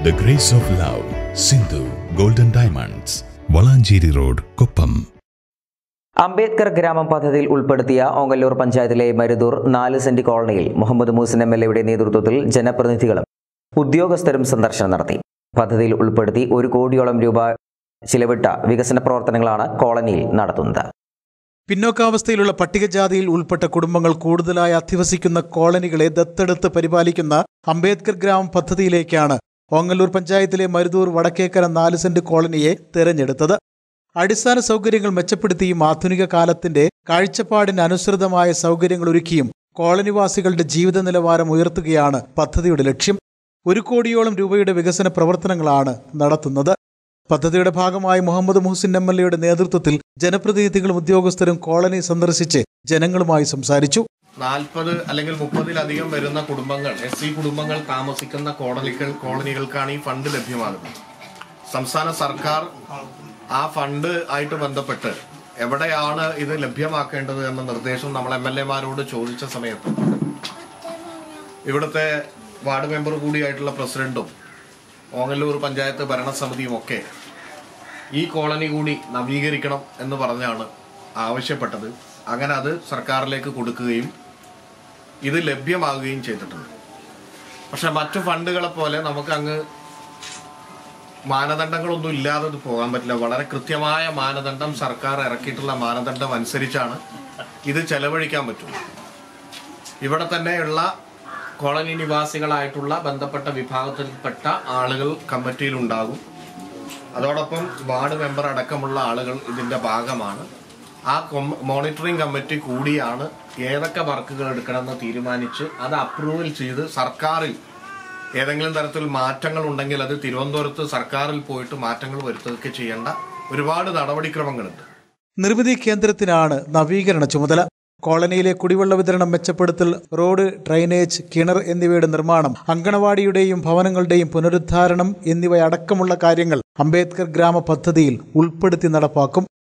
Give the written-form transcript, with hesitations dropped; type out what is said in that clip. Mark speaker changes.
Speaker 1: The Grace of Love, Sindhu Golden Diamonds, Valanchery road, Koppam.
Speaker 2: Ambedkar ഗ്രാമം പദ്ധതിയിൽ ഉൾപ്പെടുത്തിയ ഓങ്ങല്ലൂർ പഞ്ചായത്തിലെ മരുതൂർ 4 സെന്റ് കോളനിയിൽ മുഹമ്മദ് മൂസിൻ എം.എൽ.എയുടെ നേതൃത്വത്തിൽ ജനപ്രതിനിധികളും ഉദ്യോഗസ്ഥരും സന്ദർശനം നടത്തി. പദ്ധതിയിൽ ഉൾപ്പെടുത്തി 1 കോടിയോളം രൂപ ചിലവിട്ട വികസന പ്രവർത്തനങ്ങളാണ് കോളനിയിൽ നടത്തുന്നത്.
Speaker 3: പിന്നോക്കാവസ്ഥയിലുള്ള പട്ടികജാതിയിൽ ഉൾപ്പെട്ട കുടുംബങ്ങൾ കൂടുതലായി അധിവസിക്കുന്ന കോളനികളെ ദത്തെടുത്ത് പരിപാലിക്കുന്ന അംബേദ്കർ ഗ്രാമം പദ്ധതിയിലേക്കാണ് ഓങ്ങല്ലൂർ പഞ്ചായത്തിലെ മരുതൂർ വടക്കേക്കര 4 സെന്റ് കോളനിയെ തെരഞ്ഞെടുത്തത്. അടിസ്ഥാന സൗകര്യങ്ങൾ മെച്ചപ്പെടുത്തിയും ആധുനിക കാലത്തിന്റെ കാഴ്ചപ്പാടിന് അനുസൃതമായ സൗകര്യങ്ങൾ ഒരുക്കിയും കോളനിവാസികളുടെ ജീവിത നിലവാരം ഉയർത്തുകയാണ് പദ്ധതിയുടെ ലക്ഷ്യം. 1 കോടിയോളം രൂപയുടെ വികസന പ്രവർത്തനങ്ങളാണ് നടത്തുന്നത്. പദ്ധതിയുടെ ഭാഗമായി മുഹമ്മദ് മൂസിൻ എം.എൽ.എയുടെ നേതൃത്വത്തിൽ ജനപ്രതിനിധികളും ഉദ്യോഗസ്ഥരും കോളനി സന്ദർശിച്ച് ജനങ്ങളുമായി സംസാരിച്ചു.
Speaker 4: 40 അല്ലെങ്കിൽ 30-ലധികം വരുന്ന കുടുംബങ്ങൾ, SC കുടുംബങ്ങൾ താമസിക്കുന്ന കോളനികൾക്കാണ് ഈ ഫണ്ട് ലഭ്യമാകുന്നത്. സംസ്ഥാന സർക്കാർ ആ ഫണ്ട് ആയിട്ട് ബന്ധപ്പെട്ട് എവിടെയാണ് ഇത് ലഭ്യമാക്കേണ്ടത് എന്ന നിർദ്ദേശം നമ്മൾ MLA-മാരോട് ചോദിച്ച സമയത്ത് ഇവിടുത്തെ വാർഡ് മെമ്പർ കൂടിയായിട്ടുള്ള പ്രസിഡന്റും ഓങ്ങല്ലൂർ പഞ്ചായത്ത് ഭരണസമിതിയും ഒക്കെ ഈ കോളനി കൂടി നവീകരിക്കണം എന്ന് പറഞ്ഞാണ് ആവശ്യപ്പെട്ടത്. അങ്ങനെ അത് സർക്കാരിലേക്ക് കൊടുക്കുകയും ഇത് ലഭ്യമാകുകയും ചെയ്തിട്ടുണ്ട്. പക്ഷെ മറ്റു ഫണ്ടുകളെ പോലെ നമുക്ക് അങ്ങ് മാനദണ്ഡങ്ങളൊന്നും ഇല്ലാതെ പോകാൻ പറ്റില്ല. വളരെ കൃത്യമായ മാനദണ്ഡം സർക്കാർ ഇറക്കിയിട്ടുള്ള മാനദണ്ഡം അനുസരിച്ചാണ് ഇത് ചെലവഴിക്കാൻ പറ്റുള്ളൂ. ഇവിടെ തന്നെയുള്ള കോളനി നിവാസികളായിട്ടുള്ള ബന്ധപ്പെട്ട വിഭാഗത്തിൽപ്പെട്ട ആളുകൾ കമ്മിറ്റിയിൽ ഉണ്ടാകും. അതോടൊപ്പം വാർഡ് മെമ്പർ അടക്കമുള്ള ആളുകൾ ഇതിന്റെ ഭാഗമാണ്. ആ മോണിറ്ററിംഗ് കമ്മിറ്റി കൂടിയാണ് ഏതൊക്കെ വർക്കുകൾ എടുക്കണമെന്ന് തീരുമാനിച്ച് അത് അപ്രൂവൽ ചെയ്ത് സർക്കാരിൽ ഏതെങ്കിലും തരത്തിൽ മാറ്റങ്ങൾ ഉണ്ടെങ്കിൽ അത് തിരുവനന്തപുരത്ത് സർക്കാരിൽ പോയിട്ട് മാറ്റങ്ങൾ വരുത്തുകയൊക്കെ ചെയ്യേണ്ട ഒരുപാട് നടപടിക്രമങ്ങളുണ്ട്.
Speaker 3: നിർമ്മിതി കേന്ദ്രത്തിനാണ് നവീകരണ ചുമതല. കോളനിയിലെ കുടിവെള്ള വിതരണം മെച്ചപ്പെടുത്തൽ, റോഡ്, ഡ്രൈനേജ്, കിണർ എന്നിവയുടെ നിർമ്മാണം, അങ്കണവാടിയുടെയും ഭവനങ്ങളുടെയും പുനരുദ്ധാരണം എന്നിവയടക്കമുള്ള കാര്യങ്ങൾ അംബേദ്കർ ഗ്രാമ പദ്ധതിയിൽ ഉൾപ്പെടുത്തി നടപ്പാക്കും.